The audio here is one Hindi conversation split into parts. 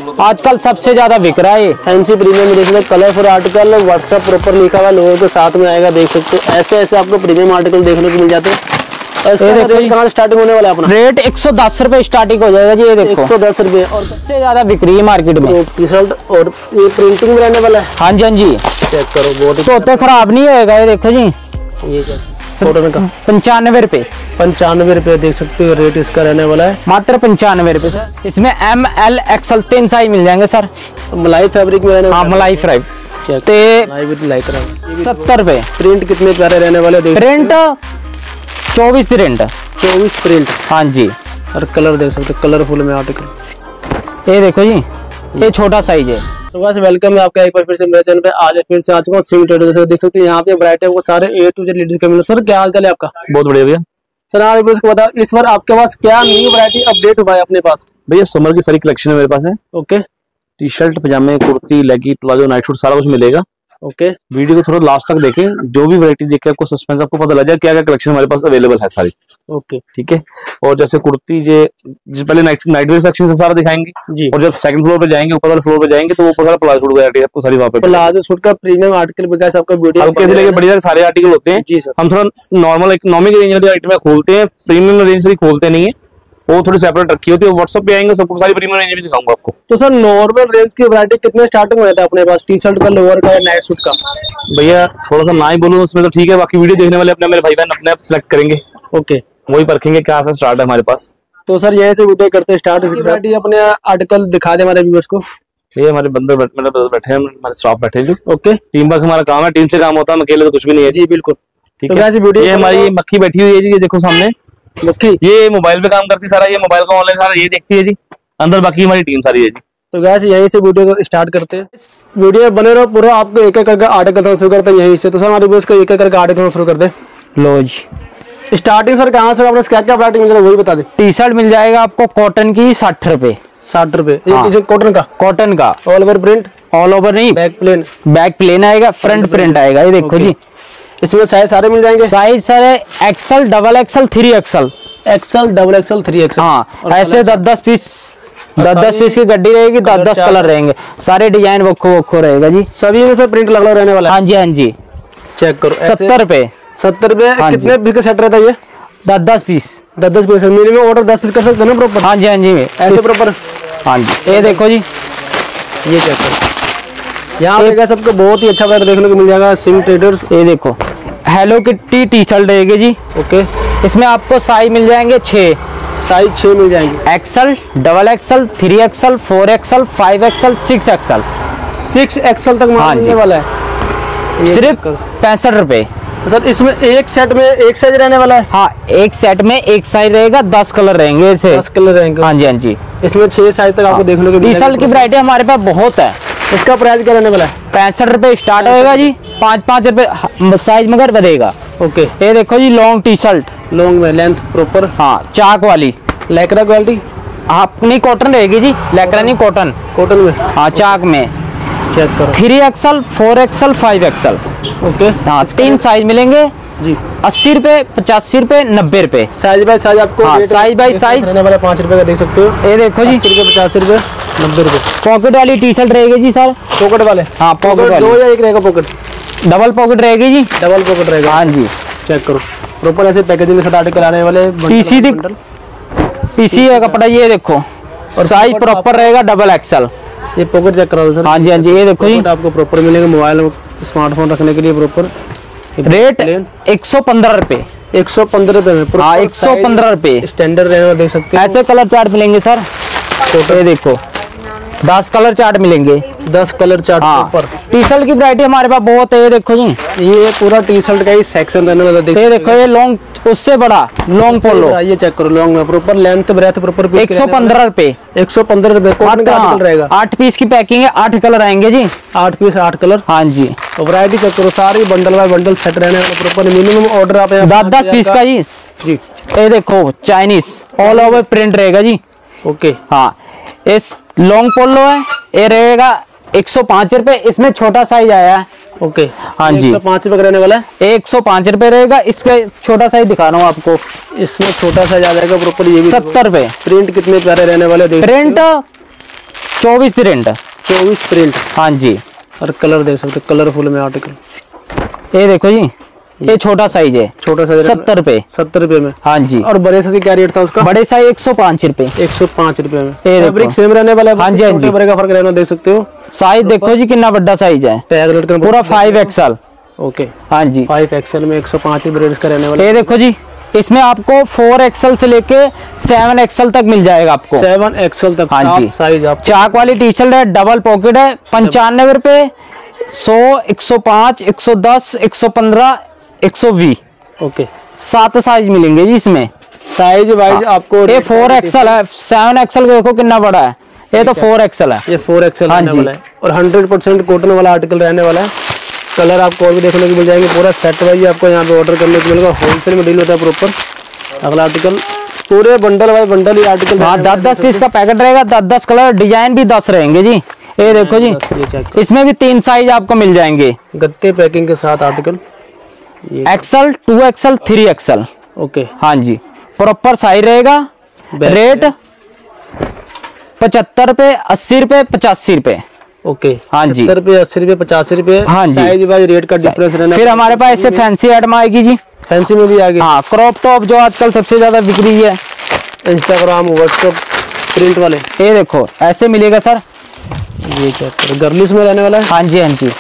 आजकल सबसे ज्यादा बिक रहा है। फैंसी प्रीमियम में देख सकते कलरफुल आर्टिकल, व्हाट्सएप प्रॉपर लिखा हुआ लोगों के साथ में आएगा, देख सकते हो। ऐसे आपको प्रीमियम आर्टिकल देखने को मिल जाते हैं। रेट कहाँ स्टार्टिंग होने वाला है अपना? रेट 110 रुपए स्टार्टिंग हो जाएगा जी। ये देखो 110 रुपए और सबसे ज्यादा बिक्री है मार्केट में। टी शर्ट और ये प्रिंटिंग में रहने वाला है। हाँ जी हाँ जी, चेक करो, बहुत सोते खराब नहीं होएगा। ये देखो जी, ये कॉटन का 95 रुपए। 95 रुपए देख सकते हो रेट इसका रहने वाला है, मात्र 95 रुपए सर। इसमें ML XL 3 साइज मिल जाएंगे सर। मलाई फैब्रिक में रहने वाला। हाँ मलाई फ्राइब। मलाई विद लाइक्रा 70 रुपए। प्रिंट कितने प्यारे रहने वाले, प्रिंट 24 प्रिंट। 24 प्रिंट। हाँ जी, और कलर देख सकते हो, कलरफुल में आर्टिकल। ये देखो जी, ये छोटा साइज है। तो बस वेलकम है आपका एक बार फिर से मेरे चैनल पे। आज फिर से आ चुका हूँ सिंह ट्रेडर्स। देख सकते हैं यहाँ पे वैरायटी आपको सारे A to Z लेडीज के मिले। सर क्या हाल चाल है आपका? बहुत बढ़िया भैया। सर आप इसको बताओ, इस बार आपके पास क्या न्यू वैरायटी अपडेट हुआ है अपने पास? भैया समर की सारी कलेक्शन है मेरे पास है। ओके, टी शर्ट, पजामे, कुर्ती, लेगी, प्लाजो, नाइट सूट सारा कुछ मिलेगा। ओके, वीडियो को थोड़ा लास्ट तक देखें, जो भी वैरायटी देखे आपको सस्पेंस आपको पता लग जाए क्या क्या कलेक्शन हमारे पास अवेलेबल है सारी। ओके, ठीक है। और जैसे कुर्ती पहले नाइट वेयर सेक्शन से सारा दिखाएंगे जी। और जब सेकंड फ्लोर पे जाएंगे, ऊपर वाले फ्लोर पे जाएंगे तो वो ऊपर वाला प्लाजो सूट वैरायटी आपको सारी वहाँ पे प्लाजो सूट का प्रीमियम आर्टिकल बिकॉज़ आपका वीडियो हल्के से लेके बढ़िया सारे आर्टिकल होते हैं जी सर। हम थोड़ा नॉर्मल इकोनॉमिक रेंज वाली आइटम खोलते हैं, प्रीमियम रेंज से खोलते नहीं है, वो थोड़ी सेपरेट रखी होती है। व्हाट्सएप पे आएंगे सबको सारी प्रीमियम रेंज भी दिखाऊंगा आपको। तो सर नॉर्मल रेंज की वैरायटी कितने स्टार्टिंग में था अपने पास, टी शर्ट का, लोअर का या नाइट सूट का? भैया थोड़ा सा ना ही बोलूं उसमें तो ठीक है, बाकी वीडियो देखने वाले अपने मेरे भाई बहन अपने आप सिलेक्ट करेंगे। ओके, वही परखेंगे क्या से स्टार्ट है हमारे पास। तो सर यहीं से वीडियो करते हैं स्टार्ट। वैरायटी अपने आर्टिकल दिखा दे हमारे व्यूअर्स को। ये हमारे बंदर बैठे हैं, हमारे स्टाफ बैठे हैं। ओके, टीम वर्क हमारा काम है, टीम से काम होता है, अकेले तो कुछ भी नहीं है जी बिल्कुल। ठीक है। ये हमारी मक्खी बैठी हुई है जी, ये देखो सामने मक्खी, ये मोबाइल पे काम करती है सारा, ये मोबाइल का ऑनलाइन सारा ये देखती है जी। अंदर बाकी हमारी टीम सारी है जी। तो गैस यहीं से वीडियो को स्टार्ट करते हैं। वीडियो में बने रहो पूरा, आपको एक एक करके आर्टिकल शुरू करते हैं यहीं से। तो सर हमारे व्यूअर्स को एक एक करके आर्टिकल शुरू कर दे। लो जी, स्टार्टिंग सर कहाँ से आपने क्या क्या वैरायटी मिल जाएगा वही बता दे। टी शर्ट मिल जाएगा आपको कॉटन की 60 रुपए। 60 रुपए हाँ। कॉटन का? कॉटन का all over print? All over नहीं, बैक प्लेन। बैक प्लेन आएगा, फ्रंट प्रिंट आएगा। ये देखो जी, इसमें साइज सारे मिल जाएंगे? साइज सारे XL, XXL, 3XL। XL, XXL, 3XL। हाँ, ऐसे 10-10 पीस, 10-10 पीस की गड्डी रहेगी, 10-10 कलर रहेंगे, सारे डिजाइन वक्खो रहेगा जी। सभी में से प्रिंट लग रहने वाला है? हाँ जी हाँ जी। चेक करो, 70 रुपए। 70 रुपए। कितने पीस का सेट रहता है ये? 10-10 piece. 10-10 piece. Minimum order 10 piece कर सकते हैं ना प्रॉपर? हाँ जी हाँ जी, ऐसे प्रॉपर। हाँ जी, ये देखो जी, ये चेक करो, यहाँ पे सबको बहुत ही अच्छा वेयर देखने को मिल जाएगा सिंह ट्रेडर्स। ये देखो हेलो किट्टी टी शर्ट रहेगी जी। ओके, इसमें आपको साइज मिल जाएंगे 6 साइज 6 मिल जाएंगे। XL, XXL, 3XL, 4XL, 5XL, 6XL। 6XL तक हाँ मिलने वाला है सिर्फ 65 रुपए। सर इसमें एक सेट में एक साइज रहने वाला है? हाँ, एक सेट में एक साइज रहेगा, 10 कलर रहेंगे ऐसे। 10 कलर रहेंगे? हाँ जी हाँ जी। इसमें 6 साइज तक आपको देखने को टी शर्ट की वैरायटी हमारे पास बहुत है। इसका प्राइस क्या रहने वाला है? 65 रुपए स्टार्ट होएगा जी, 5-5 रुपए साइज मगर बढ़ेगा। ओके, ये देखो जी, लॉन्ग टी शर्ट, लॉन्ग में लेंथ प्रॉपर। हाँ, चाक वाली, लैक्रा क्वालिटी? हाँ नहीं, कॉटन रहेगी जी, लैक्रा नहीं, कॉटन। कॉटन में? हाँ, चाक में। चेक करो, 3XL, 4XL, 5XL। ओके, हाँ, 3 साइज मिलेंगे जी। 80 रुपए, 85 रुपए, 90 रुपए। साइज बाय साइज आपको? हाँ, साइज बाय साइज रहने वाला 5 रुपए का देख सकते हो। ये देखो जी, 80 रुपए, 85 रुपए, 90 रुपए। पॉकेट वाली टी शर्ट रहेगी जी सर। पॉकेट वाले? हाँ, पॉकेट वाली। 2 या 1 रहेगा पॉकेट? डबल पॉकेट रहेगी जी। डबल पॉकेट रहेगा? हाँ जी। चेक करो, प्रॉपर ऐसे पैकेजिंग के साथ आर्टिकल आने वाले। पीसी का कपड़ा, ये देखो, और साइज प्रॉपर रहेगा डबल XL। ये पॉकेट चेक करो सर। हाँ जी हाँ जी, ये देखो जी, आपको प्रॉपर मिलेगा मोबाइल स्मार्टफोन रखने के लिए प्रॉपर। रेट 115 रुपए। 115 रुपए में? हाँ, 115 रुपए। स्टैंडर्ड रहने वाला देख सकते हैं। ऐसे कलर चार्ट मिलेंगे सर, ये देखो 10 कलर चार्ट मिलेंगे। 10 कलर चार्ट पर। टी शर्ट की वैरायटी हमारे पास बहुत है। ये देखो जी, ये पूरा टी शर्ट का ही सेक्शन रहने वाला। ये देखो, ये लॉन्ग, उससे बड़ा लॉन्ग पोलो। ये चेक करो, लॉन्ग में प्रॉपर लेंथ ब्रेथ प्रॉपर। 115 रुपए। 115 रुपए। कौन का आर्टिकल रहेगा? 8 पीस की पैकिंग है, 8 कलर आएंगे जी। 8 पीस 8 कलर? हाँ जी। तो वैरायटी चेक करो, सारी बंडल बाय बंडल सेट रहने वाला प्रॉपर। मिनिमम ऑर्डर आप 10 पीस का जी। ये देखो चाइनीज ऑल ओवर प्रिंट रहेगा जी। ओके, हाँ, इस लॉन्ग पोलो है, ये रहेगा 105 रुपए। इसमें छोटा साइज आया है। ओके, हाँ जी, 105 रुपए का रहने वाला है। 105 रुपए रहेगा। इसका छोटा साइज दिखा रहा हूँ आपको, इसमें छोटा साइज आ जाएगा प्रॉपर। ये भी 70 रुपए। प्रिंट कितने प्यारे रहने वाले, प्रिंट 24 प्रिंट। 24 प्रिंट। हाँ जी। और कलर देख सकते, कलरफुल में आर्टिकल। ये देखो जी, ये छोटा साइज है, छोटा साइज 70 रुपए। 70 रुपए में। हाँ जी। और बड़े साइज क्या रेट था उसका? बड़े साइज 105 रुपए। 105 रुपए में। ये फैब्रिक सेम रहने वाला है? हाँ जी, हाँ जी। बड़े का फर्क रहना, देख सकते हो। साइज देखो जी कितना बड़ा साइज है, टैग रेट का पूरा 5XL। ओके। हाँ जी। 5XL में 105 रुपए का रहने वाला। ये देखो जी, इसमें आपको 4XL से लेके 7XL तक मिल जाएगा आपको। 7XL तक। हाँ जी। साइज आप चाक वाली टी शर्ट है, डबल पॉकेट है, 95 रुपए, 100, 105, 110, 115, 120। ओके। 7 साइज मिलेंगे जी इसमें। साइज वाइज आपको ये 4XL है, 7XL देखो कितना बड़ा है, ये तो 4XL है। ये 4XL हाँ रहने जी। वाला है और 100% कॉटन वाला आर्टिकल रहने वाला है। कलर आपको और भी देखने को मिल जाएंगे। पूरा सेट वाइज आपको यहाँ पे ऑर्डर करने को मिलेगा। होलसेल में डील होता है प्रॉपर। अगला आर्टिकल पूरे बंडल वाइज बंडल ही आर्टिकल। हाँ, 10-10 पीस का पैकेट रहेगा, 10-10 कलर, डिजाइन भी 10 रहेंगे जी। ये देखो जी, इसमें भी 3 साइज आपको मिल जाएंगे। गत्ते पैकिंग के साथ article. XL, 2XL, 3XL। Okay. हाँ जी, प्रॉपर साइज रहेगा। रेट 75 रुपए, 80 रुपए, 85 रुपए। ओके। हाँ जी। 70 रुपए, 80 रुपए, 85 रुपए। हाँ जी। साइज वाइज रेट का डिफरेंस रहना। फिर हमारे पास ऐसे फैंसी आइटम आएगी जी। फैंसी में भी आगे। हाँ, क्रॉप टॉप जो आजकल सबसे ज्यादा बिक रही है, इंस्टाग्राम, व्हाट्सएप प्रिंट वाले। ये देखो ऐसे मिलेगा सर। ये क्या गर्लिश में रहने वाला है? हाँ जी, हाँ जी।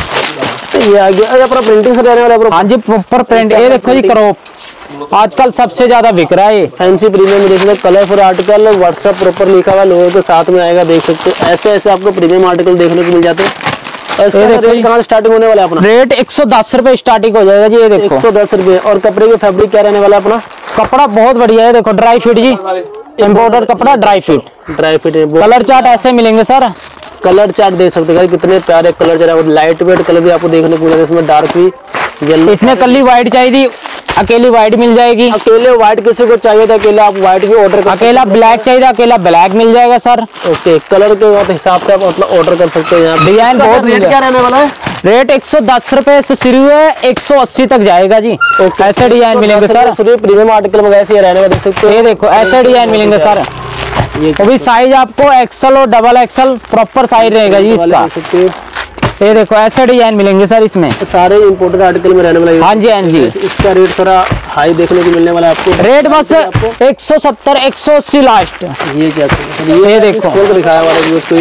ये आगे अपना प्रिंटिंग से रहने वाला है। हाँ जी, प्रॉपर प्रिंट। ये देखो जी, क्रॉप आजकल सबसे ज्यादा बिक रहा है। फैंसी प्रीमियम में देखिए, कलरफुल आर्टिकल, व्हाट्सएप प्रॉपर लिखा हुआ लोगों के साथ में आएगा, देख सकते हो। ऐसे ऐसे आपको प्रीमियम आर्टिकल देखने को मिल जाते हैं। इसका रेट कहाँ से स्टार्टिंग होने वाला है अपना? रेट 110 रुपए स्टार्टिंग हो जाएगा जी। ये देखो 110 रुपए। और कपड़े की फैब्रिक क्या रहने वाला है अपना? कपड़ा बहुत बढ़िया है, देखो ड्राई फिट जी, एम्ब्रॉयडर कपड़ा, ड्राई फिट। ड्राई फिट है। कलर चार्ट ऐसे मिलेंगे सर। कलर चार्ट देख सकते हैं कितने प्यारे colour chart. Light weight colour भी आपको देखने को मिलेगा। इसमें डार्क भी, येलो। इसमें कली व्हाइट चाहिए थी, अकेली व्हाइट मिल जाएगी। अकेले व्हाइट किसी को चाहिए था, अकेला आप व्हाइट भी ऑर्डर कर। अकेला ब्लैक चाहिए था, अकेला ब्लैक मिल जाएगा सर। ओके। कलर के हिसाब से आप मतलब ऑर्डर कर सकते हैं। यहाँ डिजाइन बहुत। रेट क्या रहने वाला है? रेट 110 रुपए से शुरू है, 180 तक जाएगा जी। ऐसे डिजाइन मिलेंगे सर। प्रीमियम आर्टिकल वगैरह से रहने वाले, देख सकते हो। ये देखो ऐसे डिजाइन मिलेंगे सर। ये भी साइज आपको XL और XXL प्रॉपर साइज रहेगा जी इसका। ये देखो ऐसे डिजाइन मिलेंगे सर इसमें। सारे इंपोर्टेड आर्टिकल में रहने वाला है। हाँ जी, हाँ जी। इसका रेट थोड़ा हाई देखने को मिलने वाला है आपको। रेट बस 170, 180 लास्ट। ये क्या ये देखो खोल के दिखाया हुआ है उसको।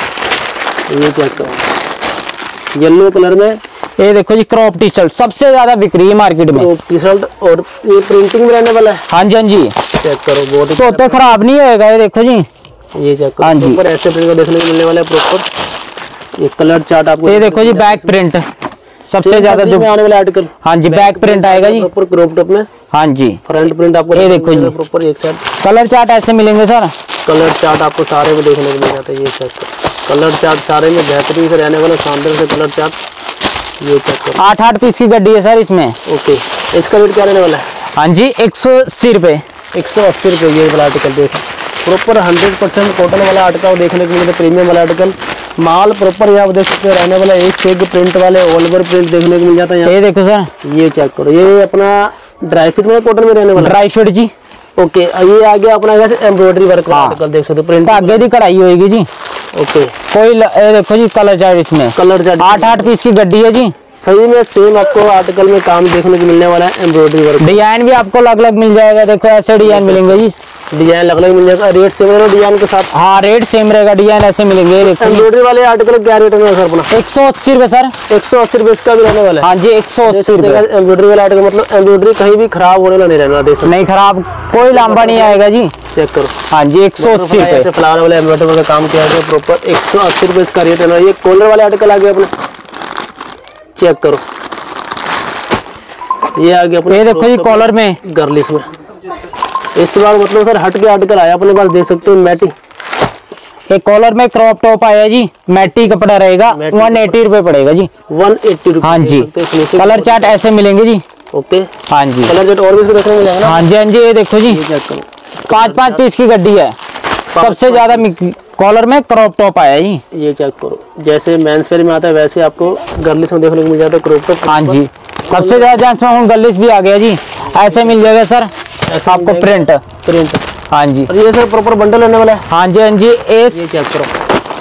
ये क्या येलो कलर में। ये देखो जी, क्रॉप टी शर्ट सबसे ज्यादा बिक रही है मार्केट में। क्रॉप टी शर्ट और ये प्रिंटिंग में रहने वाला है। हाँ जी, हाँ जी। चेक करो, बहुत ही तो खराब नहीं होएगा। ये देखो जी, ये चेक करो। हाँ जी। ऊपर ऐसे प्रिंट का देखने को मिलने वाला है प्रॉपर। ये कलर चार्ट आपको। ये देखो जी, बैक प्रिंट सबसे ज्यादा जो आने वाला आर्टिकल। हाँ जी, बैक प्रिंट आएगा जी प्रॉपर क्रॉप टॉप में। हाँ जी। फ्रंट प्रिंट आपको ये देखो जी, प्रॉपर एक साइड। कलर चार्ट ऐसे मिलेंगे सर। कलर चार्ट आपको सारे में देखने को मिल जाता है। ये चेक करो, कलर चार्ट सारे में बेहतरीन से रहने वाला, शानदार से कलर चार्ट। ये चेक करो, 8-8 पीस की गड्डी है सर इसमें। ओके। इसका रेट क्या रहने वाला है? हाँ जी, 180 रुपए। 180 रुपये। ये वाला आर्टिकल देखो, प्रॉपर 100% कॉटन वाला आर्टिकल देखने को मिलता है। प्रीमियम वाला आर्टिकल माल प्रॉपर यहाँ देख सकते हैं रहने वाला। एक से एक प्रिंट वाले ऑल ओवर प्रिंट देखने को मिल जाता है यहाँ। ये देखो सर, ये चेक करो, ये अपना ड्राई फिट में कॉटन में रहने वाला। ड्राई फिट जी। ओके। ये आ गया अपना एम्ब्रॉयडरी वर्क वाला आर्टिकल, देख सकते हो। प्रिंट आगे की कढ़ाई होगी जी। ओके। ये देखो जी, कलर चार्ट इसमें। कलर चार्ट 8-8 पीस की गड्डी है जी। सही में सेम आपको आर्टिकल में काम देखने को मिलने वाला है। एम्ब्रॉयडरी वर्क डिजाइन भी आपको अलग अलग मिल जाएगा। देखो ऐसे डिजाइन मिलेंगे जी। डिजाइन अलग अलग मिल जाएगा। रेट सेम रहेगा डिजाइन के साथ। हाँ, रेट सेम रहेगा, डिजाइन ऐसे मिलेंगे। देखो एम्ब्रॉयडरी वाले आर्टिकल क्या रेट है सर अपना? 180 रुपए सर। 180 रुपए इसका भी रहने वाला है। हाँ जी, 180 रुपए। एम्ब्रॉयडरी वाला आर्टिकल मतलब एम्ब्रॉयडरी कहीं भी खराब होने वाला नहीं रहने वाला, देख सकते नहीं खराब, कोई लांबा नहीं आएगा जी। चेक करो। हाँ जी, 180 रुपए। ऐसे फ्लावर वाले एम्ब्रॉयडरी का काम किया गया प्रॉपर। 180 रुपए इसका रेट है। ये कॉलर वाले आर्टिकल आ गए अपने, चेक करो। ये आ गया अपने। ये देखो जी, कॉलर में गर्लिश में इस बार मतलब सर हट के आर्टिकल आया अपने पास, देख सकते हो। मैटी एक कॉलर में क्रॉप टॉप आया जी, मैटी कपड़ा रहेगा, 180 रुपए पड़ेगा जी। 180 रुपए। हाँ जी, कलर चार्ट ऐसे मिलेंगे जी। ओके। हाँ जी, कलर चार्ट और भी इसको देखने को मिलेगा ना? हाँ जी, हाँ जी। ये देखो जी, ये चेक करो, 5-5 पीस की गड्डी है। सबसे ज्यादा कॉलर में क्रॉप टॉप आया जी। ये चेक करो, जैसे मेंस वेयर में आता है वैसे आपको गर्लिश में देखने को मिल जाता है क्रॉप टॉप। हाँ जी, सबसे ज्यादा जेंट्स में गर्लिश भी आ गया जी। ऐसे मिल जाएगा सर आपको प्रिंट। प्रिंट। हाँ जी, और ये सर प्रॉपर बंडल लेने वाला है। हाँ जी, हाँ जी। ये चेक करो,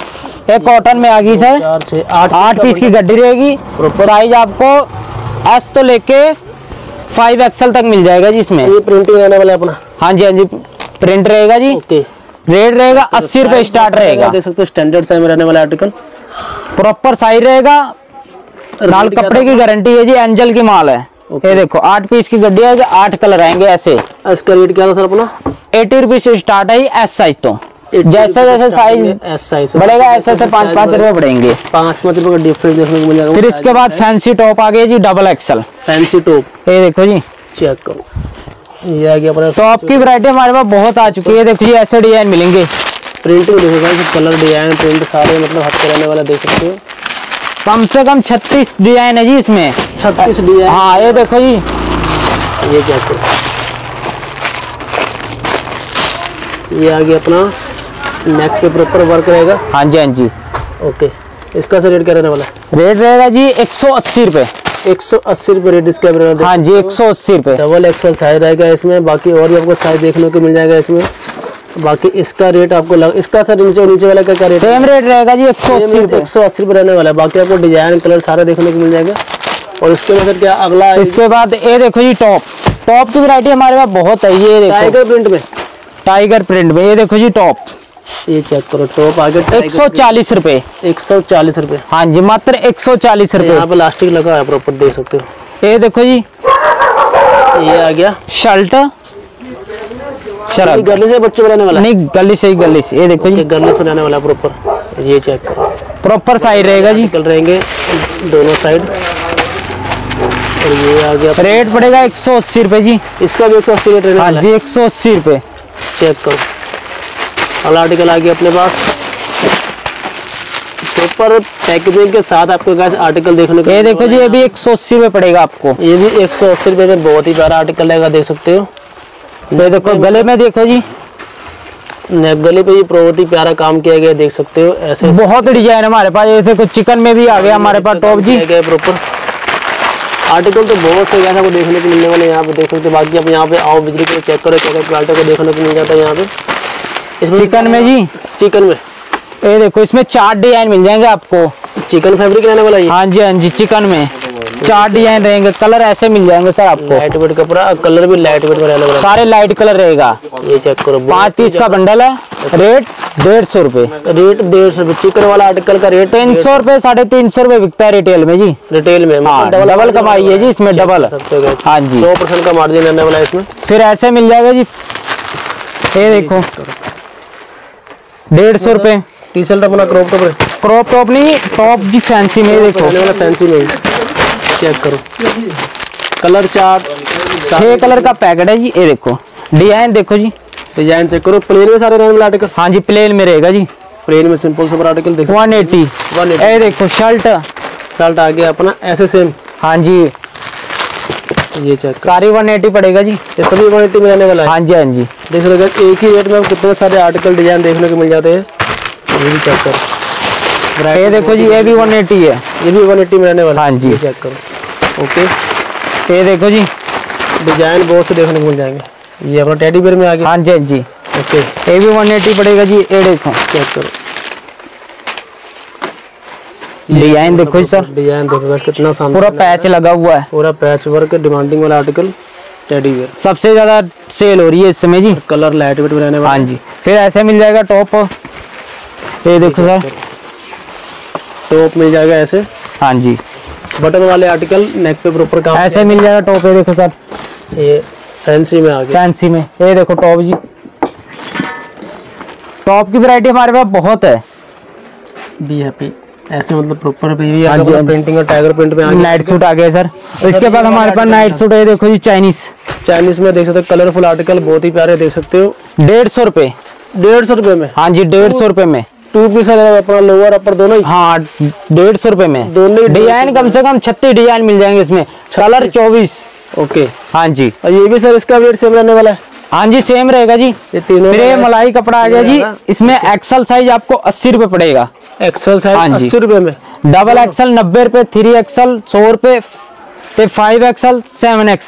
ये कॉटन में आ गई सर, 4 6 8 पीस की गड्डी रहेगी। साइज आपको एस तो लेके 5XL तक मिल जाएगा जी इसमें। ये प्रिंटिंग रहने वाला है अपना। हाँ जी हाँ जी, प्रिंट रहेगा जी। ओके, रेट रहेगा 80 रुपए स्टार्ट रहेगा। देख सकते हो स्टैंडर्ड साइज में रहने वाला आर्टिकल, प्रॉपर साइज रहेगा, लाल कपड़े की गारंटी है जी, एंजल की माल है। ये देखो 8 पीस की गड्डी है, 8 कलर आएंगे ऐसे। इसका रेट क्या था सर अपना? 80 रुपए से स्टार्ट है एस साइज। तो जैसे जैसे साइज एस साइज बढ़ेगा ऐसे ऐसे 5-5 रुपए बढ़ेंगे, 5-5 रुपए का डिफरेंस देखने को मिल जाएगा। फिर इसके बाद फैंसी टॉप आ गया जी, XXL फैंसी टॉप। ये देखो जी, चेक करो, ये आ गया अपना टॉप की वैरायटी हमारे पास बहुत आ चुकी है। देखो जी ऐसे डिजाइन मिलेंगे, प्रिंटिंग देखो गाइस, कलर डिजाइन प्रिंट सारे मतलब हाथ पे रहने वाला देख सकते हो। कम से कम 36 डिजाइन है जी इसमें, 36 डिजाइन। हाँ ये देखो जी, ये क्या करो, ये आ गया अपना नेक पे प्रॉपर वर्क रहेगा। हाँ जी हाँ जी। ओके, इसका सर रेट क्या रहने वाला है? रेट रहेगा जी 180 रुपए। 180 रुपए रेट इसका रहेगा। हाँ जी 180 रुपए। XXL साइज रहेगा इसमें, बाकी और भी आपको साइज देखने को मिल जाएगा इसमें। बाकी इसका रेट आपको इसका सर नीचे वाला क्या रेट? सेम रेट रहेगा जी 180 रुपए। 180 रुपए रहने वाला है। बाकी आपको डिजाइन कलर सारा देखने को मिल जाएगा। और उसके बाद क्या अगला? इसके बाद ये देखो जी टॉप की वैरायटी हमारे पास बहुत है। ये देखो टाइगर प्रिंट में, टाइगर प्रिंट में, ये देखो जी टॉप, ये चेक करो टॉप आगे 140 रुपए। 140 रुपए। हाँ जी मात्र 140 रुपए। यहाँ पे इलास्टिक लगा है प्रॉपर देख सकते हो। ये देखो जी, ये आ गया शर्ट शर्ट गले से बच्चे बनाने वाला? नहीं, गली से ही गली से। ये देखो जी, गले से बनाने वाला प्रॉपर। ये चेक करो, प्रॉपर साइज रहेगा जी, निकल रहेंगे दोनों साइड। और ये आ गया, रेट पड़ेगा 180 रुपए जी। इसका भी 180 रेट रहने हाँ वाला जी 180 रुपए। चेक करो, अगला आर्टिकल आ गया अपने पास प्रॉपर पैकेजिंग के साथ। आपको गाइस आर्टिकल देखने को ये देखो जी, ये भी 180 रुपए पड़ेगा आपको। ये भी 180 रुपए में बहुत ही प्यारा आर्टिकल रहेगा, देख सकते हो। ये देखो गले में देखो जी, नेक गले पे ये बहुत ही प्यारा काम किया गया, देख सकते हो। ऐसे बहुत डिजाइन हमारे पास। ये देखो चिकन में भी आ गया हमारे पास टॉप जी। प्रॉपर आर्टिकल तो बहुत से आपको देखने को मिलने वाले यहाँ पे देख सकते हो। बाकी आप यहाँ पे आओ बिजली को चेक करो, क्या क्वालिटी को देखने को मिल जाता है यहाँ पे। इसमें चिकन में जी, चिकन में ये देखो इसमें 4 डिजाइन मिल जाएंगे आपको। चिकन फैब्रिक रहने वाला है। हाँ जी हाँ जी, चिकन में 4 डिजाइन रहेंगे, कलर ऐसे मिल जाएंगे सर आपको। लाइट वेट कपड़ा, कलर भी लाइट वेट में रहने वाला, सारे लाइट कलर रहेगा। ये चेक करो, 5 पीस का बंडल है, रेट 150 रुपए। रेट 150 रुपए। चिकन वाला आर्टिकल का रेट 300 रुपए, 350 रुपए बिकता है रिटेल में जी। रिटेल में हाँ, डबल कमाई है जी इसमें, डबल। हाँ जी 100% का मार्जिन रहने वाला है इसमें। फिर ऐसे मिल जाएगा जी, ये देखो 150 रुपए। टी शर्ट अपना क्रॉप टॉप, क्रॉप टॉप नहीं, टॉप जी फैंसी में। देखो रहने वाला फैंसी में, चेक करो कलर चार्ट, 6 कलर का पैकेट है जी। ये देखो डिजाइन देखो जी, डिजाइन चेक करो। प्लेन में सारे रहने वाले आर्टिकल। हाँ जी प्लेन में रहेगा जी, प्लेन में सिंपल सुपर आर्टिकल देखो 180। 180। ये देखो शर्ट, शर्ट आ गया अपना ऐसे सेम। हाँ जी ये चेक सारी 180 पड़ेगा जी। ये सभी 180 में रहने वाला है। हाँ जी हाँ जी, देख सकते हैं एक ही रेट में कितने सारे आर्टिकल डिजाइन देखने को मिल जाते हैं। ये भी चेक करो, ये देखो जी, ये भी 180 है। ये भी 180 में रहने वाला। हाँ जी। ये चेक करो। ओके, ये देखो जी, डिजाइन बहुत से देखने को मिल जाएंगे। ये अपना टेडी बेयर में आ गया। हाँ जी हाँ जी, ओके, ये भी 180 पड़ेगा जी। ये देखो चेक करो, डिजाइन देखो जी सर, डिजाइन देखो बस कितना शानदार, पूरा पैच लगा हुआ है, पूरा पैच वर्क डिमांडिंग वाला आर्टिकल टेडी बेयर। सबसे ज्यादा सेल हो रही है इस समय जी। कलर लाइट वेट में रहने वाला। हाँ जी, फिर ऐसे मिल जाएगा टॉप, ये देखो सर, टॉप मिल जाएगा ऐसे। हाँ जी, बटन वाले आर्टिकल नेक पे प्रॉपर काम ऐसे मिल जाएगा टॉप। ये देखो सर, ये फैंसी में आ गया। फैंसी में ये देखो टॉप जी। टॉप की वैरायटी हमारे पास बहुत है। बी हैप्पी ऐसे मतलब प्रॉपर भी हाँ जी, हाँ जी। प्रिंटिंग और टाइगर प्रिंट में आ गया। नाइट सूट आ गया सर। इसके बाद हमारे पास नाइट सूट है, देखो जी चाइनीज। चाइनीज में देख सकते हो, कलरफुल आर्टिकल बहुत ही प्यारे देख सकते हो। 150 रुपए। 150 रुपए में। हाँ जी 150 रुपए में। 2 पीस अपना लोअर अपर दोनों ही। हाँ 150 रुपए में दोनों ही डिजाइन कम से कम 36 डिजाइन मिल जाएंगे इसमें, कलर 24। ओके, हाँ जी, और ये भी सर इसका वेट सेम रहने वाला है। हाँ जी सेम रहेगा जी। ये तीनों फिर ये मलाई कपड़ा आ गया जी, इसमें एक्सल साइज आपको 80 रुपए पड़ेगा। एक्सेल साइज हाँ जी। 80 रुपए में। डबल एक्सल 90 रुपए, 3XL 100 रुपए, फिर 5XL 7XL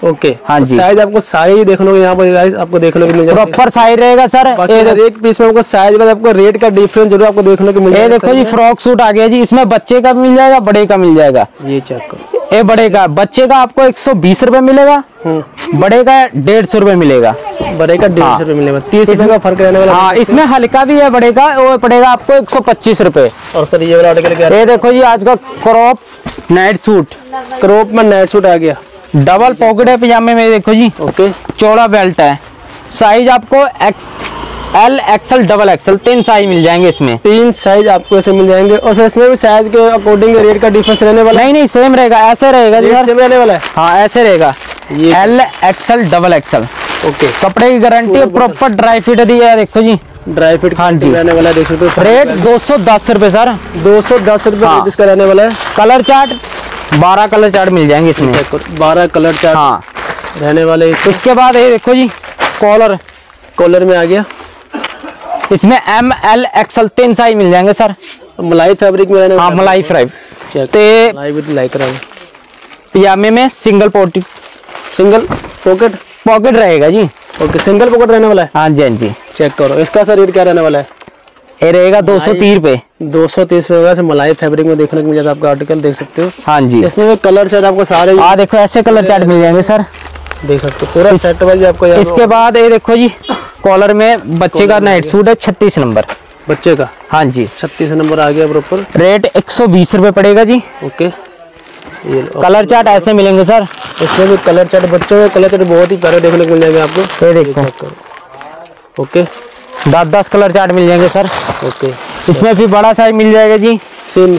ओके हाँ जी। साइज आपको सारे ही देखने को यहाँ पर गाइस आपको देखने को मिल जाएगा। प्रॉपर साइज रहेगा सर। बाकी हर एक पीस में आपको साइज में आपको रेट का डिफरेंस जरूर आपको देखने को मिल ये जाएगा। देखो जी फ्रॉक सूट आ गया जी, इसमें बच्चे का भी मिल जाएगा, बड़े का मिल जाएगा। ये चेक करो, ये बड़े का, बच्चे का आपको 120 रुपए मिलेगा, बड़े का 150 रुपए मिलेगा। बड़े का 150 रुपए मिलेगा, 30 रुपए का फर्क रहने वाला। हाँ, इसमें हल्का भी है बड़े का, वो पड़ेगा आपको 125 रुपए। और सर ये वाला आर्टिकल क्या है? ये देखो जी आज का क्रॉप नाइट सूट, क्रॉप में नाइट सूट आ गया, डबल पॉकेट है पजामे में। देखो जी ओके चौड़ा बेल्ट है, साइज आपको XL XL double XL 3 size मिल जाएंगे इसमें। 3 साइज आपको ऐसे मिल जाएंगे। और सर इसमें भी साइज के अकॉर्डिंग रेट का डिफरेंस रहने वाला है? नहीं सेम रहेगा, ऐसे रहेगा जी सर, सेम रहने वाला है। हाँ ऐसे रहेगा, L XL double XL। Okay, कपड़े की गारंटी है, प्रॉपर ड्राई फिट दी है। देखो जी ड्राई फिट हाँ जी। रहने वाला है, देख सकते हो। रेट 210 रुपए सर, 210 रुपए हाँ। इसका रहने वाला है। कलर चार्ट 12 कलर चार्ट मिल जाएंगे इसमें। 12 कलर चार्ट हाँ, रहने वाले। इसके बाद ये देखो जी कॉलर, कॉलर में आ गया, इसमें ML XL 3 साइज मिल जाएंगे सर। मलाई फैब्रिक में रहने हाँ वाला है। मलाई फ्राई। चेक, ते मलाई विद लाइक रहा है। पजामे में सिंगल सिंगल पॉकेट पॉकेट रहेगा जी। ओके, सिंगल पॉकेट रहने वाला है। हाँ जी हाँ जी। चेक करो, इसका सर रेट क्या रहने वाला है? ये रहेगा 230 रुपए। 230 रुपए होगा। मलाई फैब्रिक में देखने को मिल जाता है आपका आर्टिकल, देख सकते हो। हाँ जी, इसमें कलर चार्ट आपको सारे देखो ऐसे कलर चार्ट मिल जाएंगे सर, देख सकते हो, पूरा सेट वाइज आपको यहाँ इसके बाद ये देखो जी कॉलर में बच्चे का नाइट सूट है 36 नंबर। बच्चे का हाँ जी, 36 नंबर आ गया प्रॉपर। रेट 120 रुपए पड़ेगा जी। ओके, ये लो। कलर चार्ट ऐसे मिलेंगे सर। इसमें भी कलर चार्ट, बच्चों का कलर चार्ट बहुत ही प्यारे देखने को मिल जाएंगे आपको। ये देखो ओके, 10 कलर चार्ट मिल जाएंगे सर। ओके, इसमें फिर बड़ा साइज मिल जाएगा जी। सेम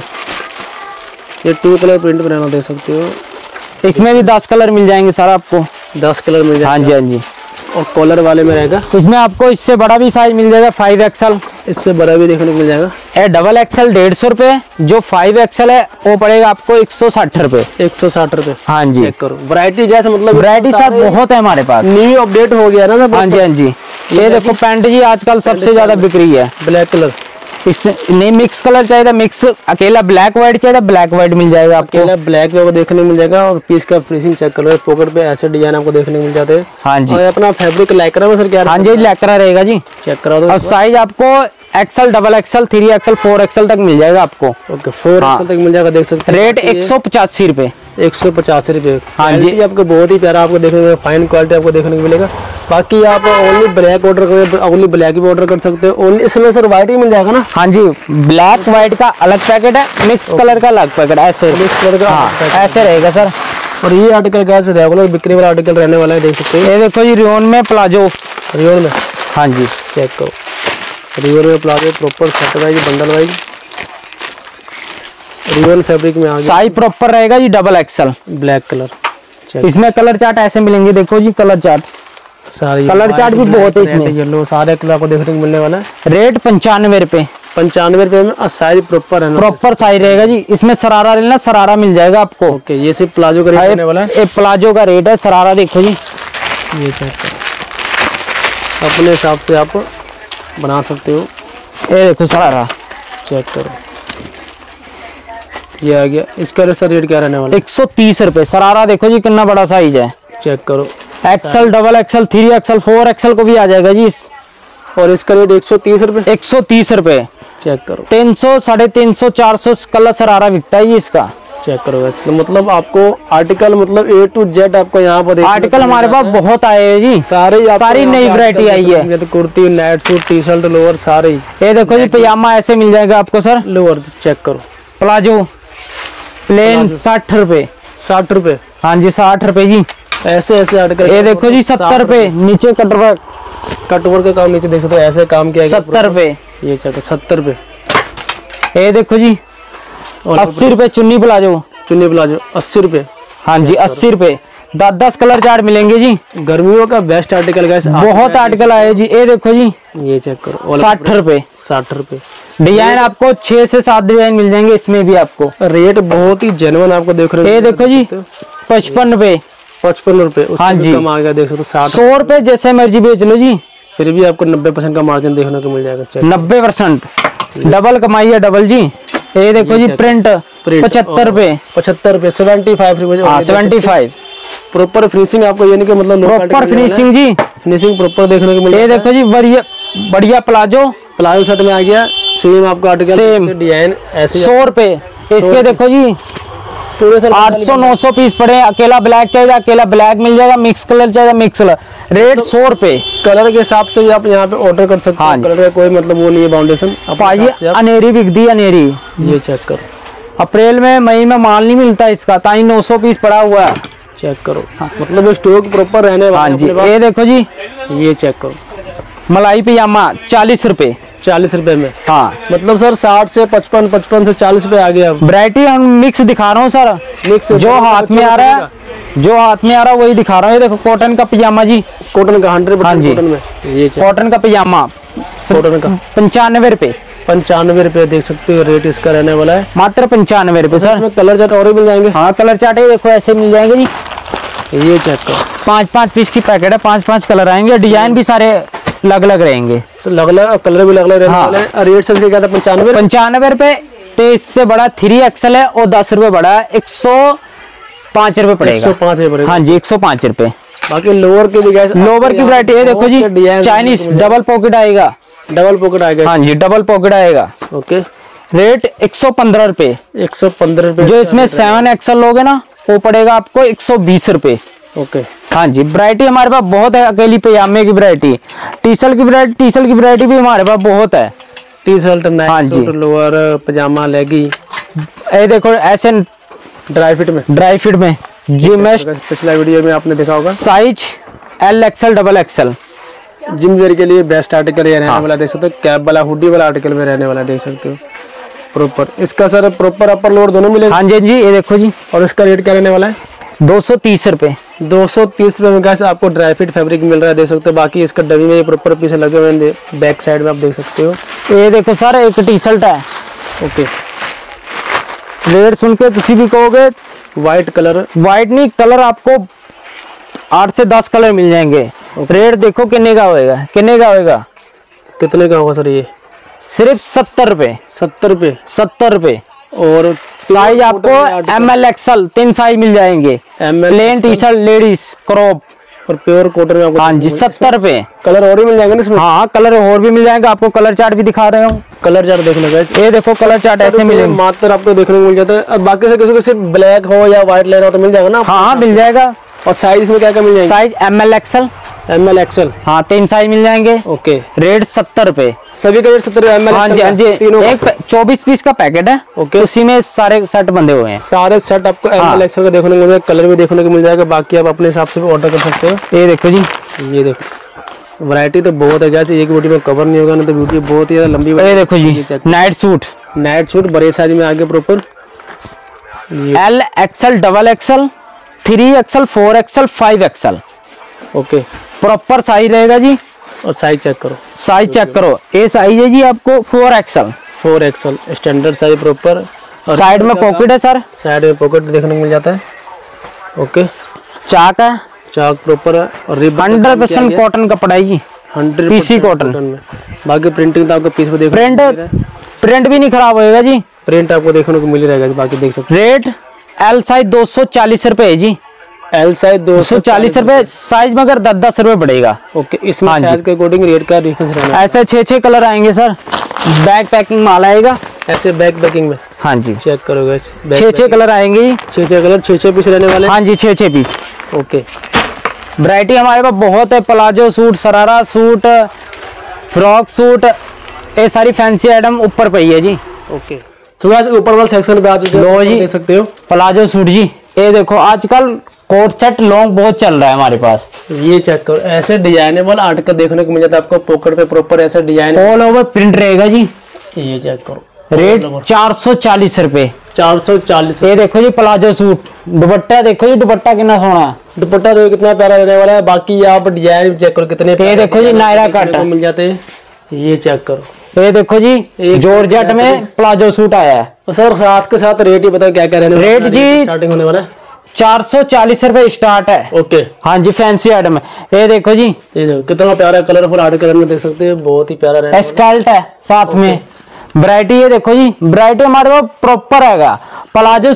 ये 2 कलर प्रिंट बनाना, देख सकते हो। इसमें भी 10 कलर मिल जाएंगे सर आपको। 10 कलर मिल जाएगा। हाँ जी हाँ जी। और कॉलर वाले में रहेगा, इसमें आपको इससे बड़ा भी साइज मिल जाएगा 5XL। इससे बड़ा भी देखने को मिल जाएगा। ये डबल XL 150 रुपए, जो 5XL है वो पड़ेगा आपको 160 रुपए। 160 रुपए। हाँ जी, चेक करो, वैरायटी जैसे मतलब वैरायटी सर बहुत है हमारे पास, न्यू अपडेट हो गया ना सब। हाँ जी हाँ जी। ये देखो पैंट जी आजकल सबसे ज्यादा बिक रही है। ब्लैक कलर, इससे नहीं मिक्स कलर चाहिए, मिक्स अकेला ब्लैक व्हाइट चाहिए, ब्लैक व्हाइट मिल जाएगा आपको। अकेला ब्लैक में आपको देखने को मिल जाएगा। और पीस का फिनिशिंग चेक करो, पॉकेट पे ऐसे डिजाइन आपको देखने को मिल जाते हैं। हाँ जी और अपना फैब्रिक लाइक्रा में सर क्या? हाँ जी लैक्रा रहेगा जी। चेक करा दो। और साइज आपको XL double XL 3XL 4XL तक मिल जाएगा आपको। ओके, 4XL तक मिल जाएगा, देख सकते हैं। रेट 185 रुपए। 150 रुपए। हाँ जी, आपको बहुत ही प्यारा आपको देखने को, फाइन क्वालिटी आपको देखने को मिलेगा। बाकी आप ओनली ब्लैक ऑर्डर करें, ओनली ब्लैक भी ऑर्डर कर सकते हो। ओनली इसमें सर व्हाइट ही मिल जाएगा ना? हाँ जी, ब्लैक व्हाइट का अलग पैकेट है, मिक्स कलर का अलग पैकेट, ऐसे मिक्स कलर का हाँ ऐसे रहेगा सर। और ये आर्टिकल कैसे रेगुलर बिक्री वाला आर्टिकल रहने वाला है, देख सकते हैं। ये देखो जी रियोन में प्लाजो। रियोन में? हाँ जी, चेक करो, रियोन में palazzo proper set wise, bundle wise, rayon fabric में आ गया। साइज प्रॉपर रहेगा जी double XL, black colour. Check, इसमें कलर चार्ट ऐसे मिलेंगे, देखो जी कलर चार्ट, सारी कलर चार्ट भी बहुत है इसमें। येलो सारे कलर आपको देखने को मिलने वाला है। रेट 95 रुपए। 95 रुपए में। और साइज प्रॉपर है ना? प्रॉपर साइज रहेगा जी। इसमें सरारा लेना, सरारा मिल जाएगा आपको। ओके, ये सिर्फ प्लाजो का रेट रहने वाला है। ये प्लाजो का रेट है, सरारा देखो जी। ये चेक करो, अपने हिसाब से आप बना सकते हो। ये देखो सरारा चेक करो, ये आ गया। इसका सर रेट क्या रहने वाला है? 130 रुपए। सरारा देखो जी कितना बड़ा साइज है। चेक करो, XL double XL 3XL 4XL को भी आ जाएगा जी। और इसका रेट 130 रुपए। 130 रुपए। चेक करो, 300 350 400 कलर सरारा बिकता है जी इसका। चेक करो वैसे तो मतलब आपको आर्टिकल मतलब A to Z आपको यहाँ पर आर्टिकल हमारे पास बहुत आए हैं जी, सारी नई वैरायटी आई है। तो kurti, night suit, T shirt, lower सारे। ये देखो जी पजामा ऐसे मिल जाएगा आपको सर। लोअर चेक करो, प्लाजो प्लेन 60 रुपए। 60 रुपए। हाँ जी 60 रुपए जी। ऐसे ऐसे आर्टिकल। ये देखो जी 70 रुपए। नीचे कटवर्क, कटवर्क का काम नीचे देख सकते हो, ऐसे काम किया गया। 70 रुपए। ये चेक 70 रुपए। ये देखो जी 80 रुपए। चुन्नी प्लाजो, चुन्नी प्लाजो 80 रुपए। हाँ जी 80 रुपए। 10 कलर चार्ट मिलेंगे जी। गर्मियों का बेस्ट आर्टिकल गाइस, बहुत आर्टिकल आए जी। ये देखो जी ये चेक करो, 60 रुपए। 60 रुपए। डिजाइन आपको 6 से 7 डिजाइन मिल जाएंगे इसमें भी आपको। रेट बहुत ही जेन्युइन आपको देख रहे हो। ये देखो जी 55 रुपए। 55 रुपए। हाँ जी, कम आ गया, देख सकते हो 60। 100 रुपए जैसे मर्जी बेच लो जी, फिर भी आपको 90% का मार्जिन देखने को मिल जाएगा। 90%। डबल कमाई है, डबल जी। ये देखो जी प्रिंट 75 रुपए। 75 रुपए। 75 रुपए। हाँ 75। प्रॉपर फिनिशिंग आपको यानी कि मतलब प्रॉपर फिनिशिंग जी, फिनिशिंग प्रॉपर देखने को मिल ये देखो जी बढ़िया बढ़िया प्लाजो सेट में आ गया। सेम आपको आर्टिकल सेम डिजाइन ऐसे 100 रुपए इसके। देखो जी पूरे सर 800-900 पीस पड़े। अकेला ब्लैक चाहिए अकेला ब्लैक मिल जाएगा, मिक्स कलर चाहिए मिक्स कलर। रेट 100 रुपए। कलर के हिसाब से भी आप यहाँ पे ऑर्डर कर सकते हैं। कलर का कोई मतलब वो नहीं है बाउंडेशन। पाइए अनेरी बिकदी अनेरी, ये चेक करो। अप्रैल में मई में माल नहीं मिलता इसका, ताई 900 पीस पड़ा हुआ है। चेक करो मतलब स्टॉक प्रॉपर रहने वाला है जी। ये देखो जी, ये चेक करो मलाई पजामा 40 रुपए। 40 रुपए में। हाँ मतलब सर 60 से 55, 55 से 40 रुपए आ गया। वैरायटी हम मिक्स दिखा रहा हूँ सर, मिक्स जो हाथ में आ रहा है, जो हाथ में आ रहा है वही दिखा रहा हूँ। ये देखो कॉटन का पजामा जी, कॉटन का 100% जी। कॉटन में। ये कॉटन का पजामा कॉटन का 95 रुपए। 95 रुपए देख सकते हो रेट इसका रहने वाला है, मात्र 95 रुपए सर। इसमें कलर चार्ट और भी मिल जाएंगे। हाँ कलर चार्ट है देखो ऐसे मिल जाएंगे जी। ये चेक करो 5-5 पीस की पैकेट है, 5-5 कलर आएंगे। डिजाइन भी सारे अलग अलग रहेंगे, अलग अलग कलर भी अलग अलग रहने वाले हैं। रेट सर क्या था 95 रुपए। तो इससे बड़ा 3XL है और 10 रुपए बड़ा है, 105 रुपए पड़ेगा। 105 रुपए। हाँ जी 105 रुपए। बाकी लोअर की भी गैस, लोवर की वैरायटी है देखो जी, चाइनीज डबल पॉकेट आएगा। डबल पॉकेट आएगा। हाँ जी डबल पॉकेट आएगा। ओके रेट 115 रुपए। 115 रुपए। जो इसमें 7XL लोगे ना वो पड़ेगा आपको 120 रुपए। ओके हाँ जी वैरायटी हमारे पास बहुत है। अकेली पजामे की वैरायटी, टी शर्ट की वैरायटी भी हमारे पास बहुत है। टी शर्ट, हाँ जी, लोअर, पजामा, लेगी। ये देखो ऐसे ड्राई फिट में जी। मैं पिछला वीडियो में आपने देखा होगा। Size LXL XXL gym wear के लिए बेस्ट आर्टिकल रहने वाला देख सकते हो। कैप वाला, हुडी वाला आर्टिकल में रहने वाला देख सकते हो प्रॉपर। इसका सर प्रॉपर अपर लोअर दोनों मिलेगा। हाँ जी जी ये देखो जी। और इसका रेट क्या रहने वाला है? 230 रुपए। 230 रुपए में गैस आपको ड्राई फिट फैब्रिक मिल रहा है देख सकते हो। बाकी इसका डमी में प्रॉपर पीस लगे हुए हैं, बैक साइड में आप देख सकते हो। ये देखो सर एक टी शर्ट है। ओके रेट सुन के तुसी भी कहोगे व्हाइट कलर, व्हाइट नहीं कलर आपको 8 से 10 कलर मिल जाएंगे। रेट देखो कितने का होएगा, कितने का होएगा? कितने का होगा सर ये? सिर्फ 70 रुपए। 70 रुपए। 70 रुपए। और साइज आपको ML XL 3 साइज मिल जाएंगे। Plain T shirt ladies crop और प्योर कॉटन में आपको। हाँ जी 70 रुपए। कलर और भी मिल जाएंगे ना इसमें? हाँ कलर और भी मिल जाएगा। आपको कलर चार्ट भी दिखा रहे हूँ। कलर चार्ट देख लो गाइस। ये देखो कलर चार्ट ऐसे मिलेंगे। मात्र आपको देखने को मिल जाता है। और बाकी से किसी को सिर्फ ब्लैक हो या व्हाइट लेना हो तो मिल जाएगा ना? हाँ मिल जाएगा। और साइज में क्या क्या मिल जाएगा? Size ML XL XL। हाँ 3 साइज मिल जाएंगे। ओके रेट 70 रुपए। सभी का रेट 70 ML। हाँ जी हाँ जी। एक 24 पीस का पैकेट है। ओके उसी में सारे सेट बंधे हुए हैं। सारे सेट आपको ML XL का देखने को मिल जाएगा। कलर भी देखने को मिल जाएगा। बाकी आप अपने हिसाब से भी ऑर्डर कर सकते हो। ये देखो जी, ये देखो वैरायटी तो बहुत है गैस, एक वीडियो में कवर नहीं होगा ना, तो वीडियो बहुत ही ज्यादा लंबी। ये देखो जी नाइट सूट बड़े साइज में आगे proper L XL XXL 3XL 4XL 5XL। Okay proper size रहेगा जी। और साइज चेक करो, साइज चेक करो। ये साइज है जी आपको 4XL। 4XL standard size proper. Side में पॉकेट है सर, साइड में पॉकेट देखने को मिल जाता है। ओके चाक है, चाक प्रॉपर है। और 100% कॉटन कपड़ा है जी, 100% पीसी कॉटन में। बाकी प्रिंटिंग तो आपको पीस में प्रिंट भी नहीं खराब होएगा जी। प्रिंट आपको देखने को मिल ही रहेगा। बाकी देख सकते। रेट L साइज 240 रुपए है जी। L साइज 240 रुपए। साइज में अगर 10-10 रुपए बढ़ेगा। ओके इसमें साइज के अकॉर्डिंग रेट का डिफरेंस रहना है। ऐसे 6-6 कलर आएंगे सर। बैग पैकिंग माल आएगा ऐसे बैग पैकिंग में। हाँ जी चेक करो गाइस, 6-6 कलर आएंगे। 6-6 कलर, 6-6 पीस रहने वाले। हाँ जी 6-6 पीस। ओके वैरायटी हमारे पास बहुत है। Palazzo suit, sharara suit, frock suit, ये सारी फैंसी आइटम ऊपर पे ही है जी। ओके तो गाइस ऊपर वाले सेक्शन पे आ चुके हैं, लो जी देख सकते हो प्लाजो सूट जी। ये देखो आजकल कोट सेट लॉन्ग बहुत चल रहा है हमारे पास। ये चेक करो ऐसे डिजाइनेबल आर्टिकल देखने को मिल जाता है आपको। पॉकेट पे प्रॉपर ऐसे डिजाइन ऑल ओवर प्रिंट रहेगा जी। ये चेक करो रेट 440 रुपए। 440। ये देखो जी प्लाजो सूट। दुपट्टा देखो जी, दुपट्टा कितना सोना है। दुपट्टा तो कितना प्यारा रहने वाला है। बाकी आप डिजाइन चेक करो कितने। ये देखो जी नायरा कट मिल जाते हैं। ये चेक करो। ये देखो जी जॉर्जेट में प्लाजो सूट आया है। तो सर साथ के साथ रेट ही बताओ क्या क्या रहने वाला है? रेट जी स्टार्टिंग होने वाला है 440 रुपए स्टार्ट है। ओके हाँ जी फैंसी आइटम है। ये देखो जी, ये देखो कितना प्यारा कलरफुल आर्टिकल में देख सकते हैं। बहुत ही प्यारा रहने स्कर्ट है साथ में। वैरायटी ये देखो जी, वैरायटी हमारे पास प्रॉपर आएगा। प्लाजो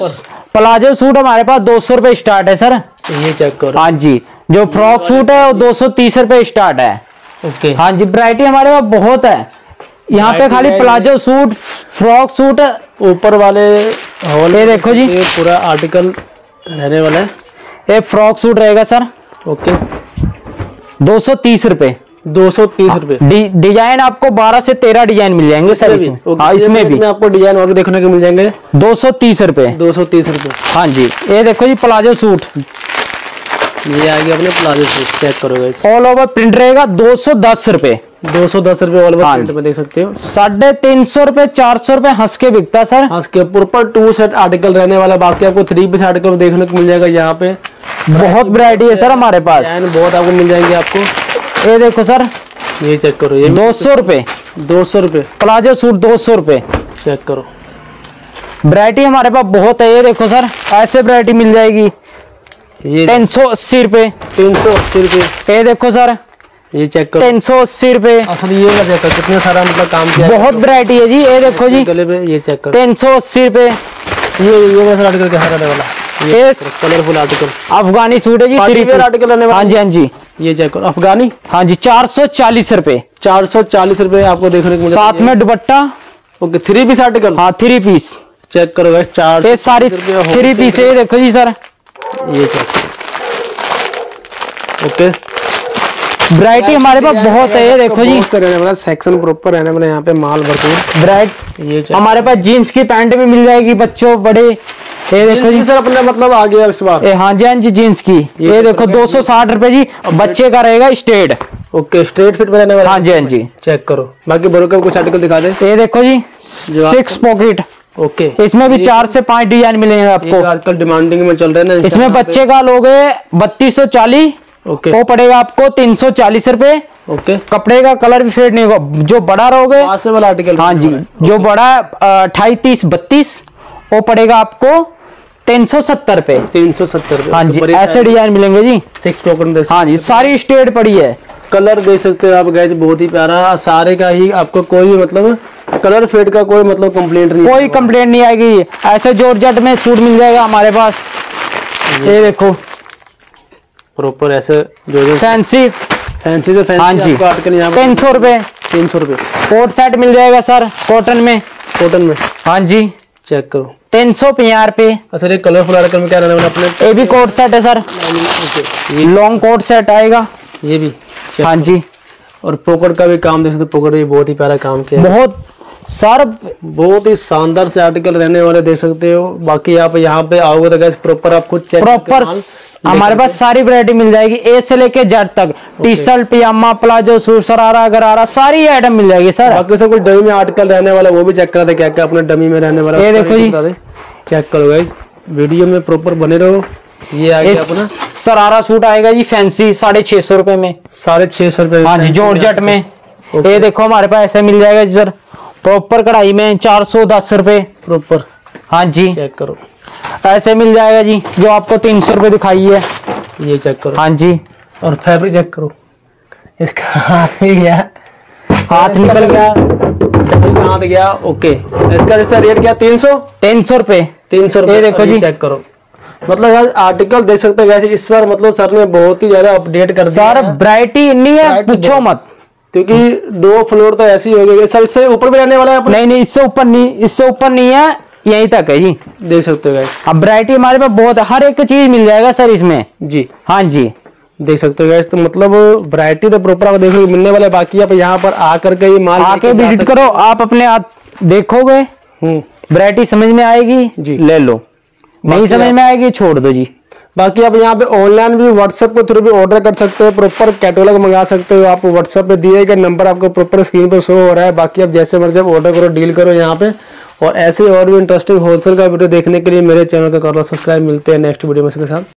प्लाजो सूट हमारे पास 200 रुपए स्टार्ट है सर। ये चेक करो। हाँ जी, जो फ्रॉक सूट है वो 230 रुपए स्टार्ट है। ओके। हाँ जी, वैरायटी हमारे पास बहुत है यहाँ पे। खाली प्लाजो सूट, फ्रॉक सूट, ऊपर वाले हॉल ये देखो जी, ये पूरा आर्टिकल रहने वाला है। ये फ्रॉक सूट रहेगा सर। ओके। 230 रुपए। 230 रुपए। डिजाइन आपको 12 से 13 डिजाइन मिल जाएंगे सर इसमें। हाँ, इसमें भी आपको डिजाइन और भी देखने को मिल जाएंगे। 230 रुपए। 230 रुपए। हाँ जी, ये देखो जी प्लाजो सूट, ये आ गया अपने प्लाजो सूट। चेक करो गाइस, ऑल ओवर प्रिंट रहेगा 210 रुपए। 210 रुपए ऑल ओवर हाँ प्रिंट में देख सकते हो। 350 रुपए, 400 रुपए हंस के बिकता सर। हाँ, इसके ऊपर 2 सेट आर्टिकल रहने वाला। बाकी आपको 3 पीस आर्टिकल देखने को मिल जाएगा यहाँ पे। बहुत वैरायटी है सर हमारे पास, डिजाइन बहुत आपको मिल जाएंगे आपको। ये देखो सर, ये चेक करो, ये 200 रुपए 200 रुपए। प्लाजो सूट 200 रुपए। चेक करो, वैरायटी हमारे पास बहुत है। ये देखो सर, ऐसे वैरायटी मिल जाएगी। ये 380 रुपए। 380 रुपए। ये देखो सर, ये चेक करो, 380 रुपए। असल ये वाला चेक करो कितना सारा मतलब काम किया है। बहुत वैरायटी है जी। ये देखो जी, गले पे। ये चेक करो, 380 रुपए। ये वैसा आर्टिकल कैसा रहने वाला। ये कलरफुल आर्टिकल अफगानी सूट है जी, पार्टी 3 वेयर आर्टिकल रहने वाला। हाँ जी, हाँ जी, ये चेक करो, अफगानी। हाँ जी, 440 रुपए। 440 रुपए आपको देखने को मिल जाएगा। साथ में दुपट्टा। Okay, 3 piece article. हाँ, 3 पीस। चेक करो गाइस, 4 ये सारी 3 पीस है। ये देखो जी सर, ये चेक। ओके, वैरायटी हमारे पास बहुत है। ये देखो जी, बहुत से रहने वाला सेक्शन प्रॉपर रहने वाला यहाँ पे, माल भरपूर। वैरायटी ये चेक। हमारे पास जीन्स की पैंट भी मिल जाएगी बच्चों बड़े। ये देखो जी सर अपने मतलब आ गया इस बार। हाँ जी, हाँ जी, जीन्स की। ये देखो 260 रुपए जी। बच्चे का रहेगा स्ट्रेट। ओके, स्ट्रेट फिट में रहने वाला। हाँ जी, हाँ जी। चेक करो, बाकी बड़ों का कुछ आर्टिकल दिखा दे। ये देखो जी, 6 पॉकेट। ओके, इसमें भी 4 से 5 डिजाइन मिलेंगे आपको। आजकल डिमांडिंग में चल रहे हैं ना। इसमें बच्चे का लोगे 3240। ओके, वो पड़ेगा आपको 340 रुपए। ओके। कपड़े का कलर भी फेड नहीं होगा। जो बड़ा रहोगे, से वाला आर्टिकल। हाँ जी, जो बड़ा 28, 30, 32 वो पड़ेगा आपको 370 रुपए। 370 रुपए। हाँ जी, ऐसे डिजाइन मिलेंगे जी। 6 पॉकेट। हाँ जी, सारी स्ट्रेट पड़ी है। कलर देख सकते हो आप गाइस, बहुत ही प्यारा सारे का ही। आपको कोई मतलब कलर फेड का कोई मतलब कंप्लेंट नहीं, कोई कंप्लेंट नहीं आएगी। ऐसे जॉर्जेट में सूट मिल जाएगा हमारे पास। ये देखो प्रॉपर ऐसे जो फैंसी से फैंसी। हाँ जी, आर्टिकल यहाँ 300 रुपए। 300 रुपए। कोट सेट मिल जाएगा सर कॉटन में। कॉटन में। हाँ जी, चेक करो, 350 रुपए। सर ये कलरफुल आर्टिकल में क्या रहने वाला अपने। ये भी कोट सेट है सर, लॉन्ग कोट सेट आएगा। ये भी। हाँ जी, और पॉकेट का भी काम देख सकते हो। पॉकेट भी बहुत ही प्यारा काम किया है। बहुत सर, बहुत ही शानदार से आर्टिकल रहने वाले देख सकते हो। बाकी आप यहाँ पे आओगे तो गाइस प्रॉपर आप खुद चेक प्रॉपर हमारे पास सारी वैरायटी मिल जाएगी। ए से लेके जेड तक। टी शर्ट, पजामा, प्लाजो सूट, शरारा, गरारा, सारी आइटम मिल जाएगी सर। बाकी सब कुछ डमी में आर्टिकल रहने वाला वो भी चेक करा दे, क्या क्या अपने डमी में रहने वाला। ये देखो जी, चेक करो गाइस, वीडियो में प्रॉपर बने रहो। ये आ गया अपना शरारा सूट आएगा जी फैंसी 650 रुपए में। 650 रुपए। हाँ जी, जॉर्जेट में। ये देखो हमारे पास ऐसे मिल जाएगा जी सर, प्रॉपर कढ़ाई में 410 रुपए प्रॉपर। हाँ जी, चेक करो, ऐसे मिल जाएगा जी, जो आपको 300 रुपए दिखाई है। ये चेक करो। हाँ जी, और फैब्रिक चेक करो, इसका हाथ भी गया, हाथ निकल गया, हाथ गया। ओके, इसका जैसा रेट क्या 300 रुपए। 300 रुपए। ये देखो जी, चेक करो, मतलब यार आर्टिकल देख सकते हैं इस बार मतलब सर ने बहुत ही ज्यादा अपडेट कर दिया सर। वैरायटी इतनी है पूछो मत, क्योंकि 2 फ्लोर तो ऐसे ही हो गए। सर इससे ऊपर भी रहने वाला है अपने। नहीं नहीं, इससे ऊपर नहीं, इससे ऊपर नहीं है, यहीं तक है जी। देख सकते हो गाइस, अब वैरायटी हमारे पास बहुत है, हर एक चीज मिल जाएगा सर इसमें जी। हाँ जी, देख सकते हो गाइस, तो मतलब वैरायटी तो प्रॉपर आपको देखने को मिलने वाला है। बाकी आप यहाँ पर आकर के ये माल आके विजिट करो, आप अपने आप देखोगे, वैरायटी समझ में आएगी जी, ले लो, नहीं समझ में आएगी छोड़ दो जी। बाकी आप यहाँ पे ऑनलाइन भी व्हाट्सएप के थ्रू भी ऑर्डर कर सकते हो, प्रॉपर कैटलॉग मंगा सकते हो। आप व्हाट्सएप पे दिए गए नंबर आपको प्रॉपर स्क्रीन पर शो हो रहा है। बाकी आप जैसे मर्जी ऑर्डर करो, डील करो यहाँ पे। और ऐसे और भी इंटरेस्टिंग होलसेल का वीडियो देखने के लिए मेरे चैनल को कर लो सब्सक्राइब। मिलते हैं नेक्स्ट वीडियो में इसके साथ।